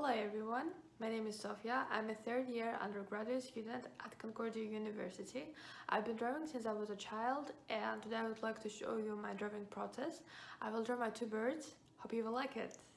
Hello everyone, my name is Sofya. I'm a third year undergraduate student at Concordia University. I've been drawing since I was a child, and today I would like to show you my drawing process. I will draw my two birds. Hope you will like it.